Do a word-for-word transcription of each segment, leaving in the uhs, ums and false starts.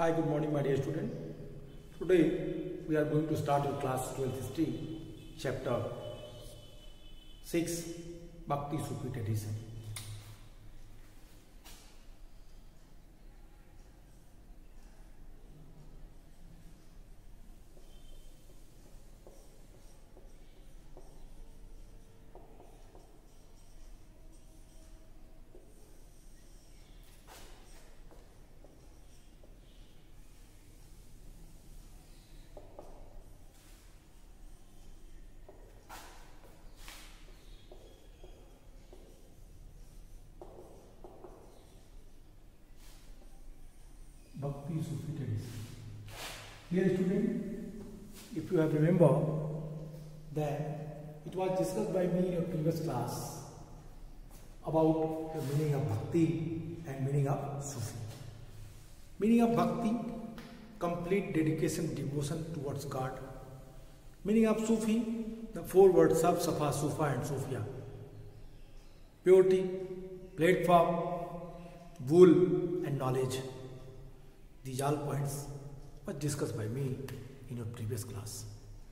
Hi, good morning, my dear student. Today we are going to start your class twelfth history, chapter six, Bhakti Sufi tradition. Bhakti Sufi tradition. Dear student, if you have remember that it was discussed by me in your previous class about the meaning of Bhakti and meaning of Sufi. Meaning of Bhakti, complete dedication, devotion towards God. Meaning of Sufi, the four words of Safa, Sufa and Sufia. Purity, platform, wool and knowledge. These all points were discussed by me in your previous class.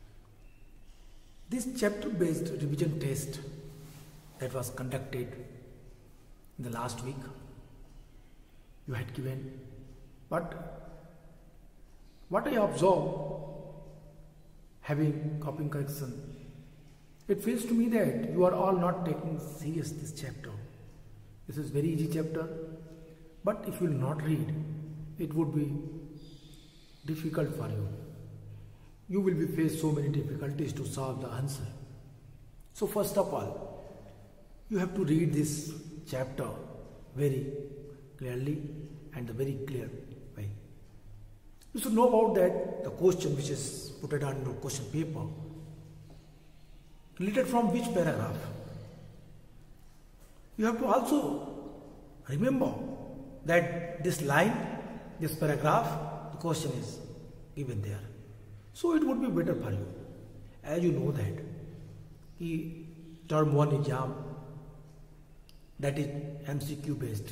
This chapter-based revision test that was conducted in the last week, you had given, but what I observe, having copying correction, it feels to me that you are all not taking serious this chapter. This is very easy chapter, but if you will not read, it would be difficult for you. You will be faced so many difficulties to solve the answer. So first of all, you have to read this chapter very clearly and the very clear way. You should know about that the question which is put it on your question paper, related from which paragraph. You have to also remember that this line, this paragraph, the question is given there. So it would be better for you. As you know that the term one exam, that is M C Q based.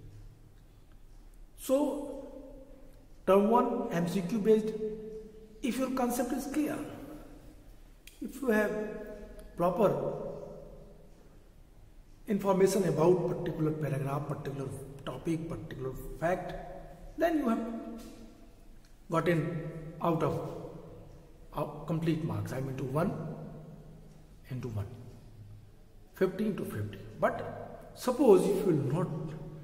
So term one M C Q based, if your concept is clear, if you have proper information about particular paragraph, particular topic, particular fact, then you have gotten out of uh, complete marks. I mean to one into one. fifty into fifty. But suppose if you will not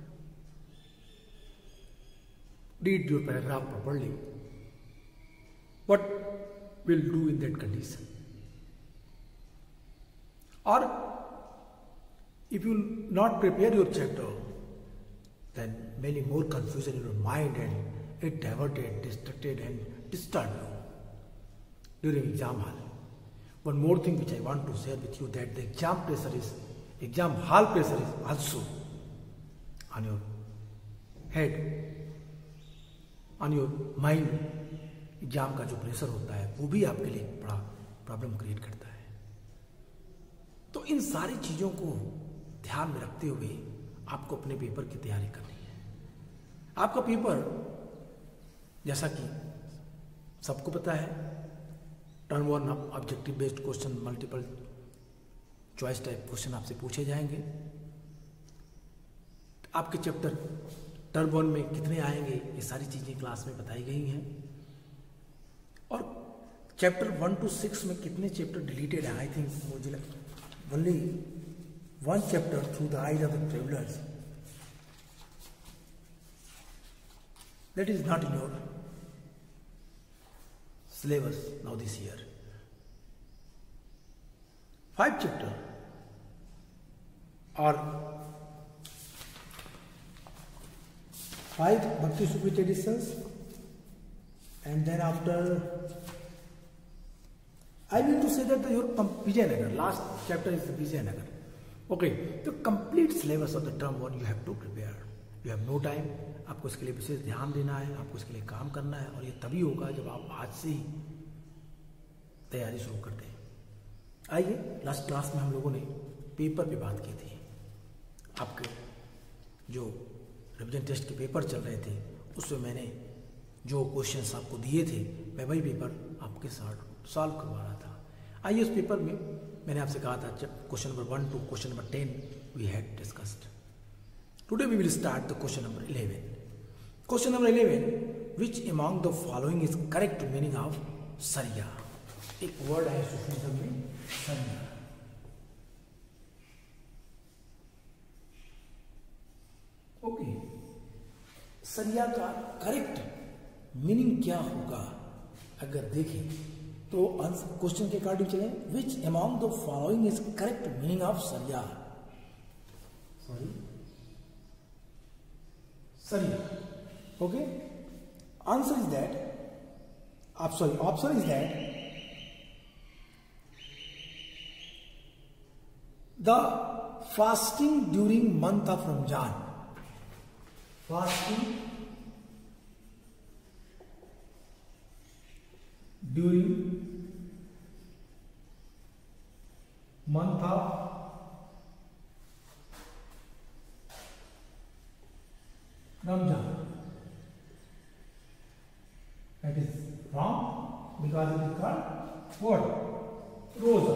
read your paragraph properly, what will do in that condition? Or if you will not prepare your chapter, then many more confusion in your mind and it diverted, distracted and disturbed you during exam hall. One more thing which I want to share with you, that the exam pressure is, exam hall pressure is also on your head, on your mind. Exam का जो pressure होता है वो भी आपके लिए बड़ा problem create करता है. तो इन सारी चीज़ों को ध्यान में रखते हुए आपको अपने पेपर की तैयारी करनी है. आपका पेपर जैसा कि सबको पता है, term one objective based question, multiple choice type question आपसे पूछे जाएंगे. आपके चैप्टर टर्म वन में कितने आएंगे ये सारी चीजें क्लास में बताई गई हैं. और चैप्टर वन टू सिक्स में कितने चैप्टर डिलीटेड है, आई थिंक मुझे only one chapter through the eyes of the travellers, that is not in your syllabus now this year. Five chapter or five Bhakti Sufi traditions, and then after I mean to say that the, your Vijayanagar, last chapter is the Vijayanagar. Okay, the complete syllabus of the term one you have to prepare. You have no time. आपको इसके लिए विशेष ध्यान देना है, आपको इसके लिए काम करना है, और ये तभी होगा जब आप आज से ही तैयारी शुरू कर दें. आइए, लास्ट क्लास में हम लोगों ने पेपर पे बात की थी. आपके जो रिवीजन टेस्ट के पेपर चल रहे थे उसमें मैंने जो क्वेश्चंस आपको दिए थे मैं वही पेपर आपके साथ सॉल्व करवा रहा था। आइए उस पेपर में मैंने आपसे कहा था question number one to question number ten we had discussed. Today we will start the question number eleven. Question number eleven, which among the following is correct meaning of sharia. एक word है सूफीज़्म में सरिया। Okay, सरिया का correct meaning क्या होगा अगर देखें तो क्वेश्चन के अकॉर्डिंग चले, which among the following is correct meaning of sharia. Sorry sharia. Okay, answer is that आप sorry option is that the fasting during month of Ramzan. Fasting during month of Ramjan. That is wrong because it is called what? Rosa.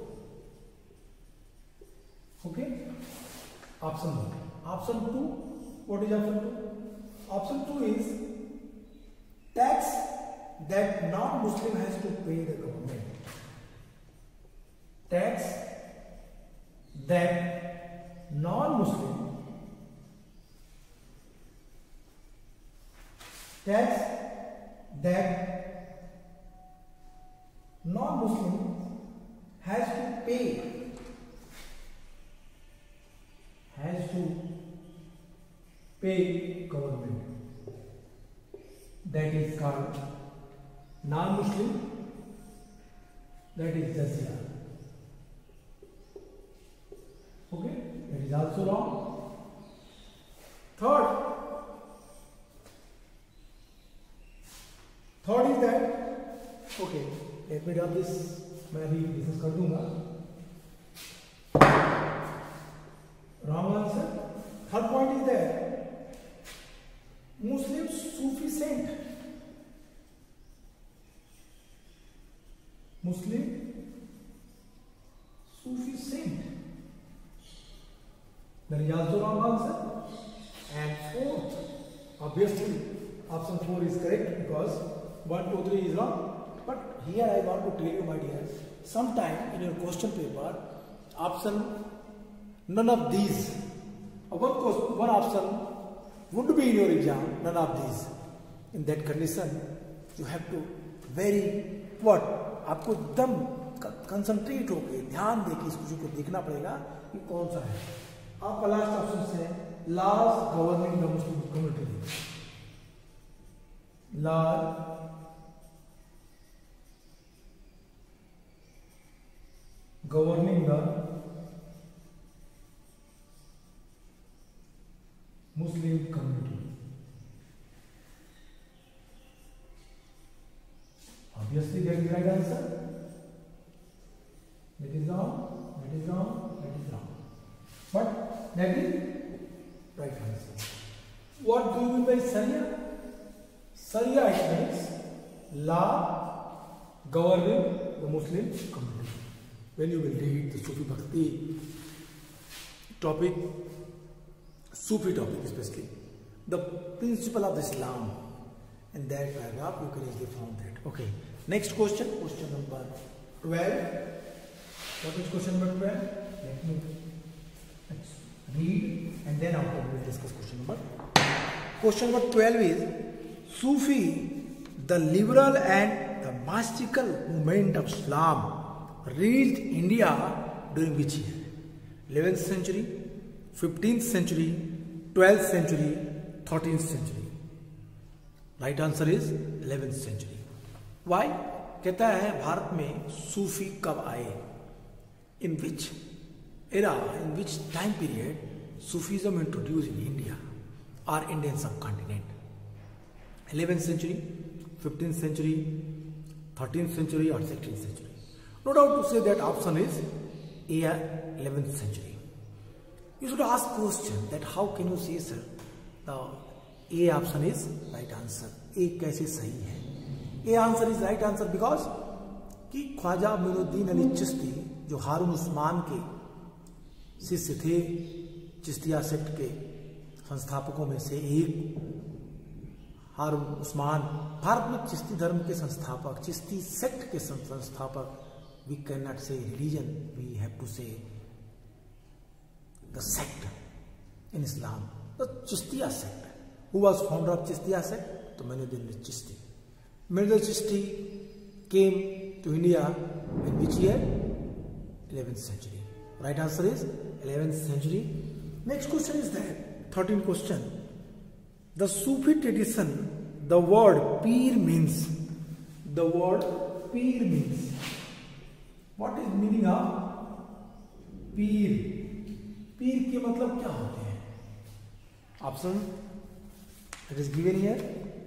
Okay? Option one. Option two. What is option two? Option two is tax that non-Muslim has to pay the government. Tax that non-Muslim tax that non-Muslim has to pay has to pay government. That is called non-Muslim. That is jizya. Okay, that is also wrong. Third. Third is that, okay, let me drop this, मैं अभी discuss कर दूंगा। Wrong answer. Third point is that Muslim Sufi saint, Muslim Sufi saint, that is also wrong answer. And fourth, obviously, option four is correct because one, two, three is wrong. But here I want to tell you, my dear, sometime in your question paper, option none of these, or one question, one option would be in your exam, none of these. In that condition, you have to very what? आपको एकदम concentrate होके ध्यान देके इस question को देखना पड़ेगा कि कौन सा है। आपका लास्ट ऑप्शन है laws governing the Muslim community. Law governing the Muslim community. Obviously, that is the right answer. That is wrong. That is wrong. That is wrong. But that is right answer. What do you mean by Sharia? Sharia means law governing the Muslim community. When you will read the Sufi Bhakti topic, Sufi topic especially, the principle of Islam, in that paragraph you can easily find that. Okay, next question, question number twelve. What is question number twelve? Let me let's read and then after we will discuss question number. Question number twelve is Sufi, the liberal and the mystical movement of Islam, reached India during which year? eleventh century, fifteenth century, twelfth century, thirteenth century. Right answer is eleventh century. Why? कहता है भारत में सूफी कब आए? In which era, in which time period Sufism introduced in India or Indian subcontinent? eleventh century, fifteenth century, thirteenth century or sixteenth century? No doubt to say that option is A, eleventh century. You should ask question that how can you say, sir, the A option is right answer. A कैसे सही है? A answer is right answer because कि ख्वाजा मोइनुद्दीन अली चिश्ती जो हारून उस्मान के शिष्य थे, Chishtiya sect के संस्थापकों में से एक हारून उस्मान, भारत में चिश्ती धर्म के संस्थापक, चिश्ती सेक्ट के संस्थापक, we can not say religion, we have to say the sect in Islam, the Chishtiya sect. Who was founder of Chishtiya sect? तो Moinuddin Chishti. Moinuddin Chishti came to India in which year? Eleventh century. Right answer is eleventh century. Next question is that thirteen question, the Sufi tradition, the word pir means, the word pir means, what is meaning of pir? Pir के मतलब क्या होते हैं? Option it is given here.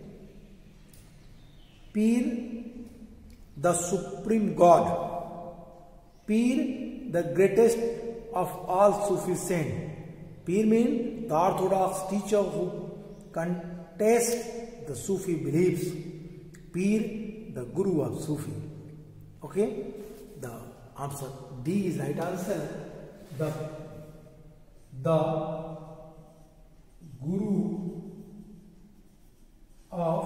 Pir the supreme God, pir the greatest of all Sufi saint. Pir means the orthodox teacher who contest the Sufi beliefs. Pir, the guru of Sufi. Okay, the answer D is right answer. The the guru of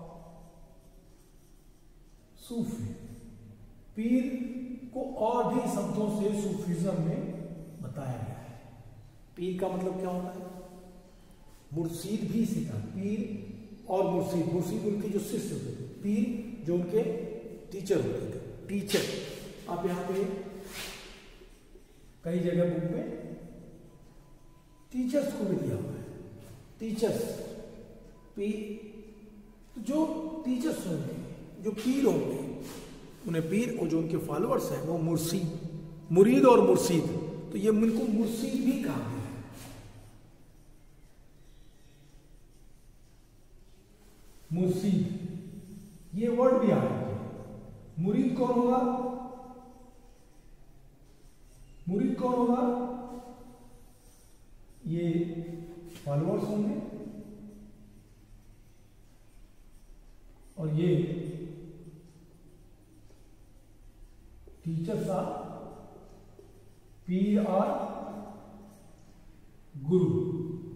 Sufi. पीर को और भी शब्दों से Sufism में बताया गया है। पीर का मतलब क्या होता है? मुर्शीद भी सीखा। पीर और मुर्शीद, मुर्शीद उनके जो शिष्य होते थे, पीर जो उनके टीचर होते थे। टीचर आप यहां पे कई जगह बुक में टीचर्स को भी दिया हुआ है। टीचर्स पीर, जो टीचर्स होंगे, जो पीर होंगे, उन्हें पीर, और जो उनके फॉलोअर्स हैं वो मुर्शीद, मुरीद और मुर्शीद, तो ये उनको मुर्शीद भी कहा गया है। मुर्शीद ये वर्ड भी आ रहा है। मुरीद कौन होगा? मुरीद कौन होगा? ये फॉलोअर्स होंगे, और ये टीचर्स आर, पीर और गुरु।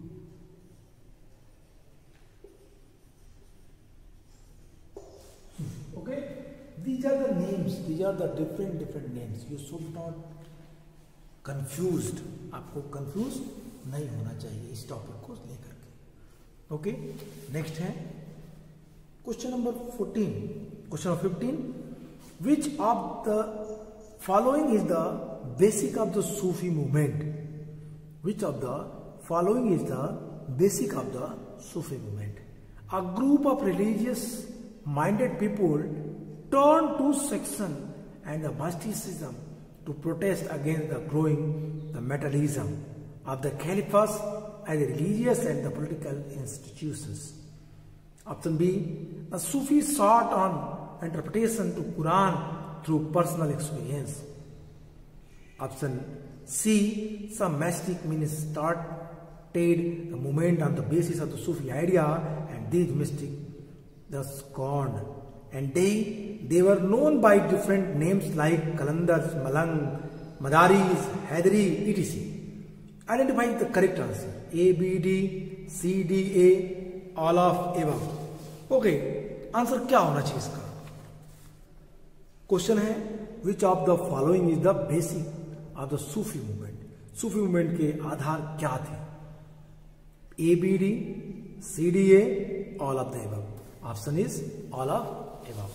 Okay, these are the names, these are the different different names. You should not confused. आपको confused नहीं होना चाहिए इस टॉपिक को लेकर के। ओके, नेक्स्ट है question number fourteen. Question number fifteen, which of the following is the basic of the Sufi movement? Which of the following is the basic of the Sufi movement? A group of religious minded people turned to section and the mysticism to protest against the growing the materialism of the caliphs and the religious and the political institutions. Option B, the Sufis sought on interpretation to Quran through personal experience. Option C, some mystic means started the movement on the basis of the Sufi idea, and these mystics thus gone, and they they were known by different names like Qalandars, Malang, Madaris, Haidari, et cetera. Identify the correct answer. A, B, D, C, D, A, all of above. Okay, answer क्या होना चाहिए इसका? Question है which of the following is the basic of the Sufi movement? Sufi movement के आधार क्या थे? A, B, D, C, D, A, all of the above. Option is all of above.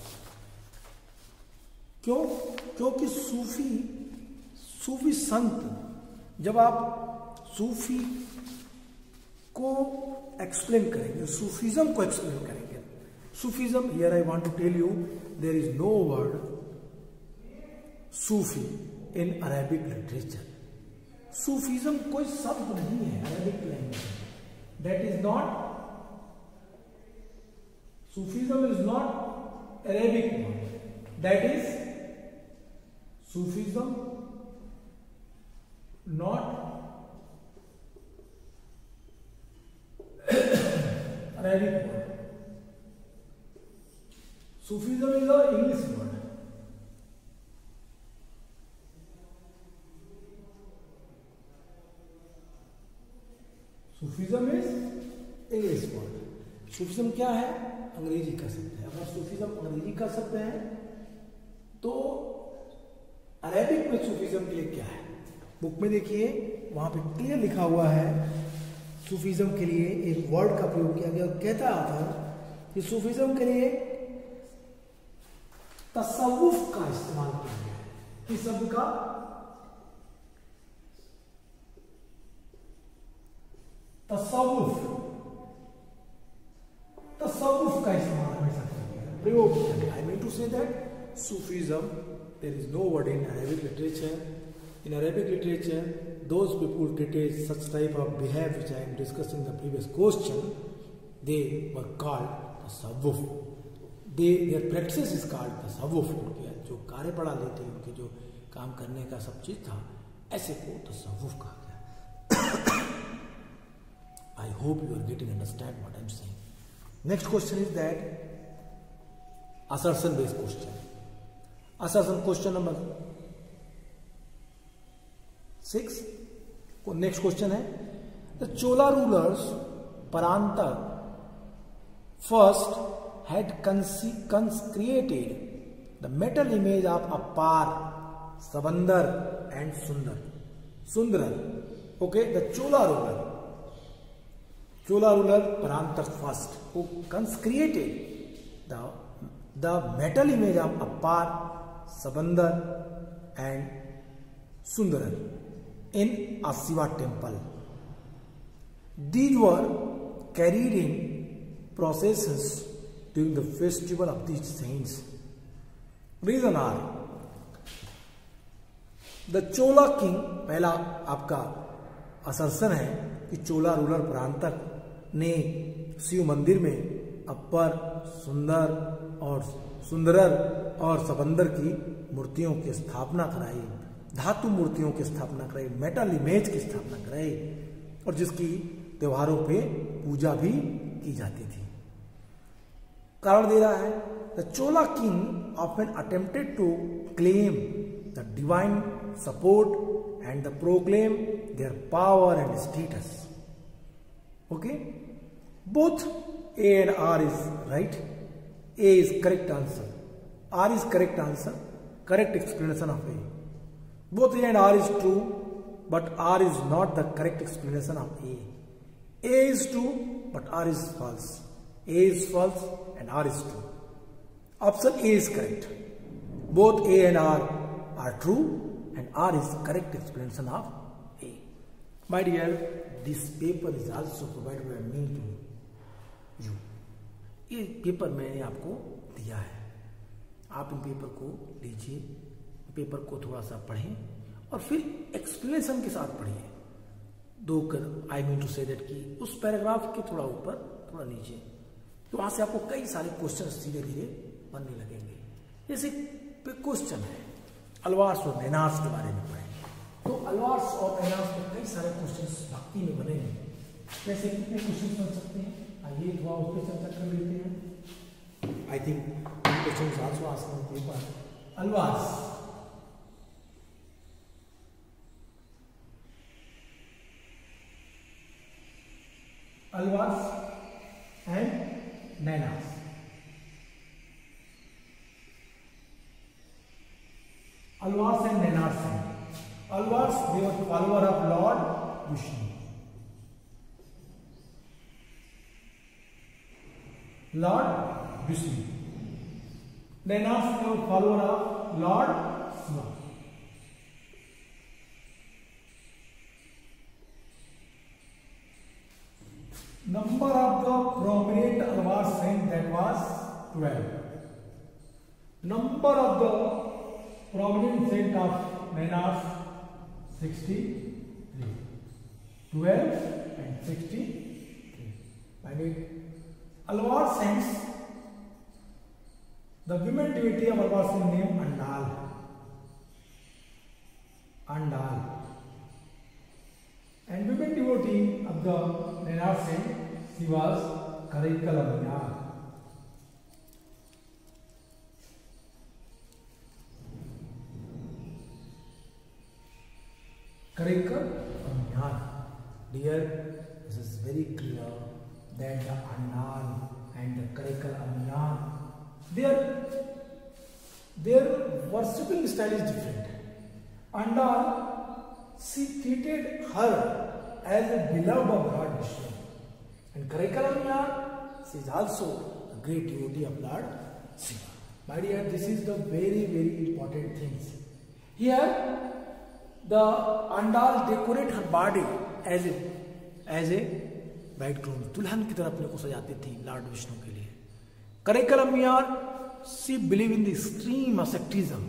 क्यों? क्योंकि सूफी सूफी संत, जब आप सूफी को एक्सप्लेन करेंगे, सूफीज्म को एक्सप्लेन करेंगे, Sufism, here I want to tell you there is no word Sufi in Arabic literature. Sufism कोई शब्द नहीं है अरेबिक लैंग्वेज में। That is not, Sufism is not Arabic word, that is Sufism not Arabic word. Sufism is an English word. Sufism is English word. Sufism क्या है? अंग्रेजी का शब्द है. अगर सूफिज्म अंग्रेजी का शब्द है तो अरेबिक में सूफिज्म के लिए क्या है? बुक में देखिए, वहां पे क्लियर लिखा हुआ है. सूफिज्म के लिए एक वर्ड का प्रयोग किया गया. कहता था कि सूफिज्म के लिए तसव्वुफ का इस्तेमाल किया गया है. इस शब्द का तसव्वुफ तसव्वुफ का इस्तेमाल हमेशा किया गया, प्रयोग किया गया. I mean to say that Sufism, there is no word in Arabic literature. In Arabic literature, those people treated such type of behavior which I am discussing in the previous question, they were called tasawwuf. They, their practice is called tasawwuf. उनके जो कार्य पढ़ा लेते हैं, उनके जो काम करने का सब चीज था, ऐसे को tasawwuf कहा गया. I hope you are getting understand what I am saying. Next question is that assertion based question. Assertion question number six. Next question है, the Chola rulers Parantaka first had consecrated the metal image of Appar Sambandar and Sundar Sundarar. Okay, the Chola ruler Chola ruler Parantaka first who consecrated the the metal image of Appar, Sabandar and Sundaran in a Shiva temple. These were carried in processions during the festival of these saints. Reason are the Chola king. पहला आपका assertion है कि चोला ruler प्रांतक ने शिव मंदिर में upper, सुंदर और सुंदरर और सबंदर की मूर्तियों की स्थापना कराई, धातु मूर्तियों की स्थापना कराई, मेटल इमेज की स्थापना कराई और जिसकी त्योहारों पे पूजा भी की जाती थी. कारण दे रहा है, the Chola king often attempted to claim the divine support and the proclaim their power and status. Okay, both A and R is right. A is correct answer. R is correct answer. Correct explanation of A. Both A and R is true, but R is not the correct explanation of A. A is true, but R is false. A is false and R is true. Option A is correct. Both A and R are true and R is correct explanation of A. My dear, this paper is also provided by me to you. ये paper मैंने आपको दिया है, आप इन paper को लीजिए, paper को थोड़ा सा पढ़ें और फिर एक्सप्लेनेशन के साथ पढ़िए. दो कर I mean to say that कि उस पैराग्राफ के थोड़ा ऊपर थोड़ा नीचे, तो वहां से आपको कई सारे क्वेश्चन धीरे धीरे बनने लगेंगे. जैसे क्वेश्चन है अलवार्स और नैनार्स के बारे में पढ़ें, तो अलवार्स और नैनार्स में कई सारे क्वेश्चन भक्ति में बनेंगे. जैसे कितने क्वेश्चन बन सकते हैं, आइए थोड़ा उस पर चर्चा कर लेते हैं. I think question also asked in paper. Alvars, Alvars and Nayanars. Alvars and Nayanars हैं. Alvars they were follower of Lord Vishnu. Lord Vishnu. Nainas were follower of Lord Shiva. Number of the prominent Alvar saints, that was twelve. Number of the prominent saints of Nainas, sixty-three. twelve and sixty-three. I mean, Alvar saints, the women deity of Alvar saint name Andal. Andal. And women devotee of the Nainar saint, she was Karaikal Amyar. Karaikal Amyar. Dear, this is very clear that the Andal and the Karaikal Amyar, their their worshipping style is different. Andal, she treated her as a beloved of Lord Vishnu, and Karaikal Amyar, she is also a great devotee of Lord Shiva. My dear, this is the very very important things. Here, the Andal decorate her body as a as a bridegroom, दुल्हन की तरह अपने को सजाती थी Lord Vishnu के लिए. Karaikal Amyar, she believe in the extreme asceticism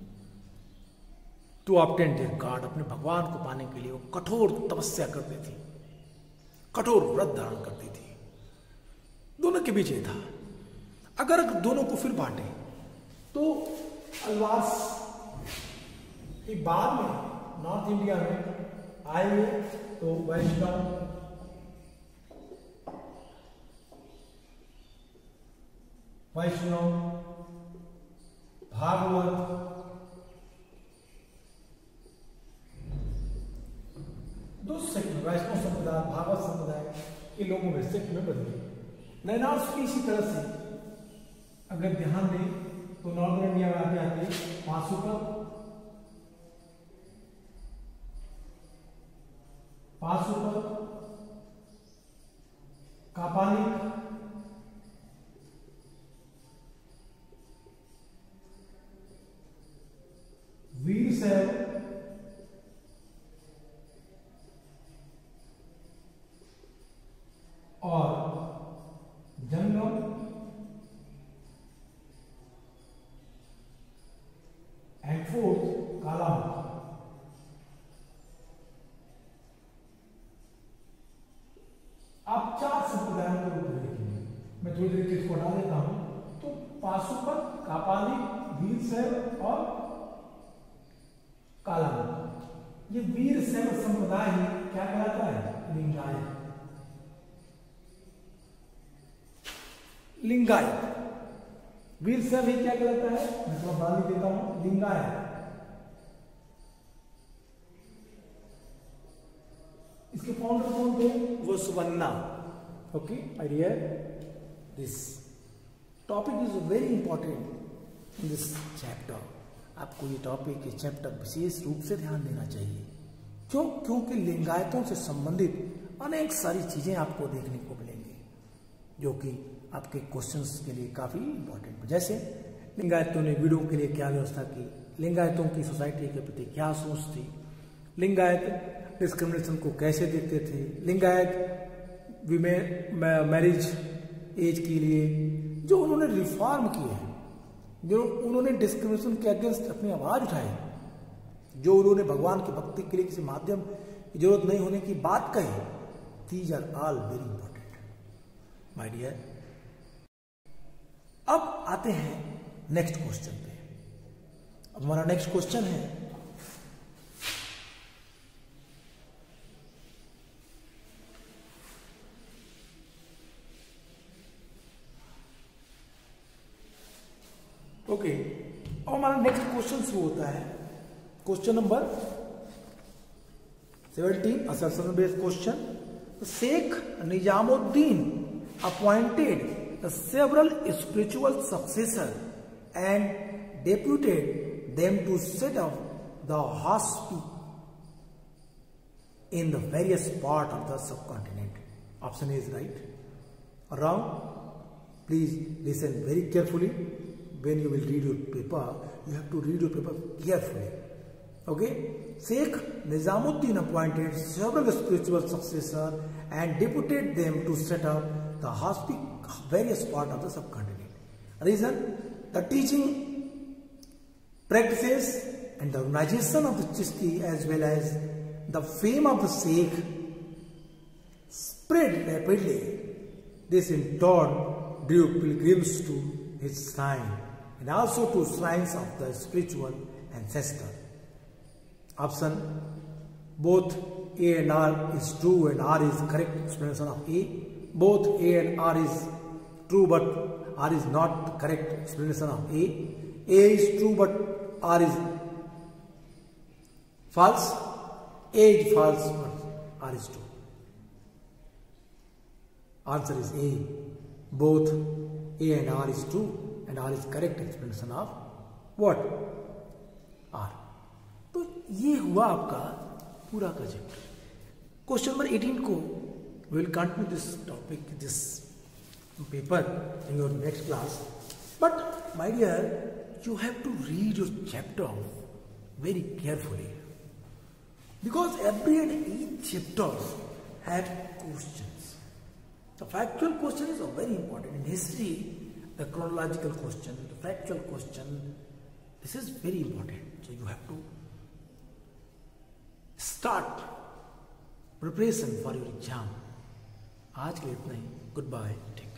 to obtain their God. अपने भगवान को पाने के लिए वो कठोर तपस्या करती थी, कठोर व्रत धारण करती थी. दोनों के बीच ये था. अगर दोनों को फिर बांटे तो अलवास की बाद में नॉर्थ इंडिया में आए तो वैष्णव, वैष्णव, भागवत, दो सेक्ट, वैष्णव संप्रदाय, भागवत संप्रदाय के लोगों में सेक्ट में बदले. नैनार्स की इसी तरह से अगर ध्यान दें तो नॉर्दर्न इंडिया में आते आते पाशुपत, पाशुपत, कापालिक, वीरशैव, और जंगम, एंड फोर्थ कालामुख. आप चार संप्रदायों के रूप में देखेंगे. मैं थोड़ी देर इसको हटा देता हूं. तो पाशुपत, कापालिक, वीरशैव और कालामुख, ये वीरशैव संप्रदाय क्या कहलाता है? लिंगायत. लिंगायत वीरशैव ही क्या कहलाता है? मैं थोड़ा बाली देता हूं. लिंगायत. इसके फाउंडर कौन थे? वो सुवन्ना. Okay my dear, this topic is very important in this chapter. आपको ये टॉपिक, ये चैप्टर विशेष रूप से ध्यान देना चाहिए. क्यों? क्योंकि लिंगायतों से संबंधित अनेक सारी चीजें आपको देखने को मिलेंगी जो कि आपके क्वेश्चंस के लिए काफी इंपॉर्टेंट है. जैसे लिंगायतों ने वीडो के लिए क्या व्यवस्था की, लिंगायतों की सोसाइटी के प्रति क्या सोच थी, लिंगायत डिस्क्रिमिनेशन को कैसे देखते थे, लिंगायत विमेन मैरिज एज के लिए जो उन्होंने रिफॉर्म किए हैं, जो उन्होंने डिस्क्रिमिनेशन के अगेंस्ट अपनी आवाज उठाई, जो उन्होंने भगवान की भक्ति के लिए किसी माध्यम की जरूरत नहीं होने की बात कही. These are all very important my dear. अब आते हैं नेक्स्ट क्वेश्चन पे. अब हमारा नेक्स्ट क्वेश्चन है, ओके okay, अब हमारा नेक्स्ट क्वेश्चन शुरू होता है. Question number seventeen, assertion based question. Sheikh Nizamuddin appointed several spiritual successors and deputed them to set up the hospice in the various parts of the subcontinent. Option is right or wrong? Please listen very carefully. When you will read your paper, you have to read your paper carefully. Okay? Sheikh Nizamuddin appointed several spiritual successors and deputed them to set up the hospice various part of the subcontinent. Reason: the teaching practices and the organization of the Chishti as well as the fame of the Sheikh spread rapidly. This in turn drew pilgrims to his shrine and also to shrines of the spiritual ancestor. Option both A and R is true and R is correct explanation of A. both A and R is true but R is not the correct explanation of A. A is true but R is false. A is false but R is true. Answer is A. Both A and R is true and R is correct explanation of what? R. तो ये हुआ आपका पूरा का chapter. Question number eighteen को we will continue this topic, this paper in your next class. But my dear, you have to read your chapter very carefully, because every and each chapter have questions. The factual question is very important. In history, the chronological question, the factual question, this is very important. So you have to start preparation for your exam. आज के लिए इतना ही. Good bye.